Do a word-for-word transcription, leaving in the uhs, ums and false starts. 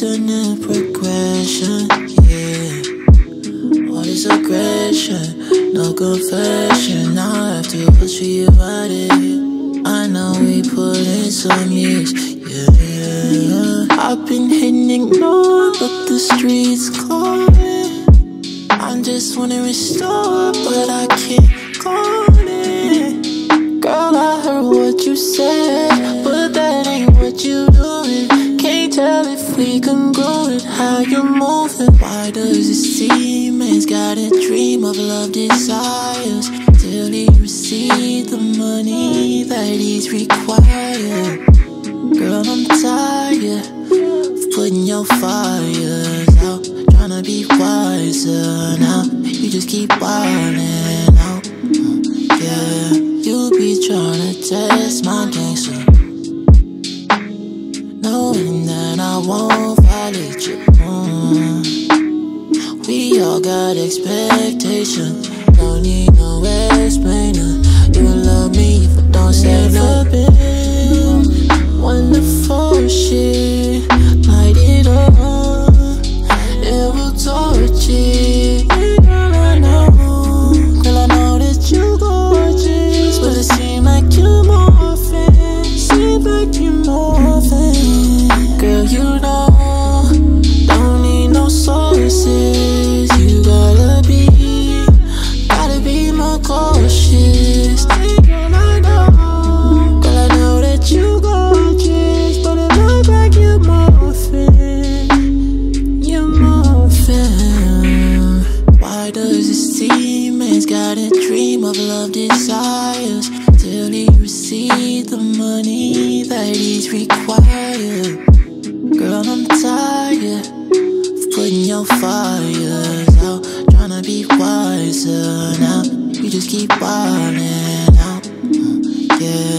infinite progression, yeah. All this aggression, no confession. Now I have to push for you out it. I know we put in some years, yeah, yeah. I've been hitting ignore, but the streets calling. I just wanna restore, but I can't call it. Girl, I heard what you said, but that ain't what you doing. Can't tell if we congruent, how you moving. Why does it seem man's got a dream of love desires till he receive the money that he's required? Girl, I'm tired of putting your fires out, tryna be wiser now. You just keep wildin' out, yeah. You be tryna test my gangster, knowing that I won't violate you. mm. We all got expectations, don't need no explainer. You love me if I don't say nothing. Wonderful shit, light it up, it will torch it. Girl, I know, girl, I know that you gorgeous, but it seems like you're morphing, seems like you're morphing. Girl, you know, don't need no sources. You gotta be, gotta be more cautious. Girl, I know, girl, I know that you gorgeous, but it looks like you're morphing, you're morphing. Why does it seem man's got a dream of love desires till he receive the money that he's required? Girl, I'm tired of putting your fires out, tryna be wiser now. You just keep wildin' out, yeah.